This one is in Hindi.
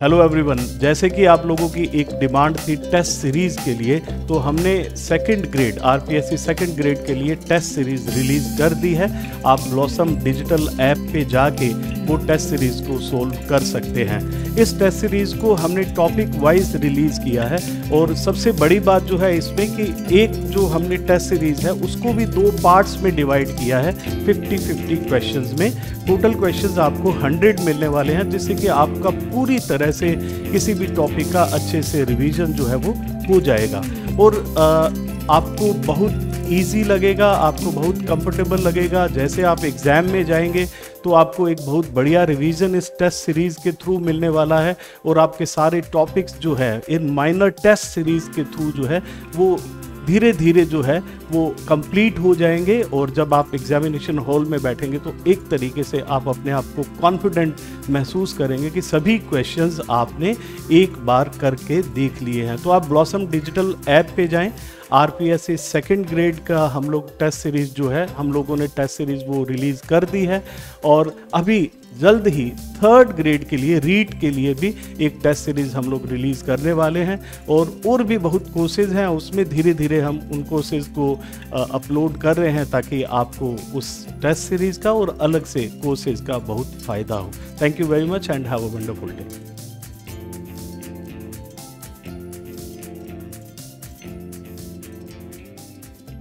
हेलो एवरीवन, जैसे कि आप लोगों की एक डिमांड थी टेस्ट सीरीज़ के लिए, तो हमने second grade RPSC second grade के लिए टेस्ट सीरीज़ रिलीज़ कर दी है। आप ब्लॉसम डिजिटल ऐप पे जाके वो टेस्ट सीरीज़ को सोल्व कर सकते हैं। इस टेस्ट सीरीज़ को हमने टॉपिक वाइज रिलीज़ किया है और सबसे बड़ी बात जो है इसमें कि एक जो हमने टेस्ट सीरीज़ है उसको भी 2 पार्ट्स में डिवाइड किया है 50-50 क्वेश्चंस में। टोटल क्वेश्चंस आपको 100 मिलने वाले हैं, जिससे कि आपका पूरी तरह से किसी भी टॉपिक का अच्छे से रिवीजन जो है वो हो जाएगा और आपको बहुत इजी लगेगा, आपको बहुत कंफर्टेबल लगेगा। जैसे आप एग्ज़ाम में जाएंगे तो आपको एक बहुत बढ़िया रिवीजन इस टेस्ट सीरीज़ के थ्रू मिलने वाला है और आपके सारे टॉपिक्स जो है इन माइनर टेस्ट सीरीज़ के थ्रू जो है वो धीरे धीरे जो है वो कंप्लीट हो जाएंगे और जब आप एग्जामिनेशन हॉल में बैठेंगे तो एक तरीके से आप अपने आप को कॉन्फिडेंट महसूस करेंगे कि सभी क्वेश्चंस आपने एक बार करके देख लिए हैं। तो आप ब्लॉसम डिजिटल ऐप पे जाएं। आरपीएससी सेकंड ग्रेड का हम लोग टेस्ट सीरीज़ जो है हम लोगों ने टेस्ट सीरीज़ वो रिलीज़ कर दी है और अभी जल्द ही थर्ड ग्रेड के लिए रीट के लिए भी एक टेस्ट सीरीज़ हम लोग रिलीज़ करने वाले हैं और भी बहुत कोर्सेज हैं, उसमें धीरे धीरे हम उन कोर्सेज को अपलोड कर रहे हैं ताकि आपको उस टेस्ट सीरीज़ का और अलग से कोर्सेज का बहुत फ़ायदा हो। Thank you very much and have a wonderful day.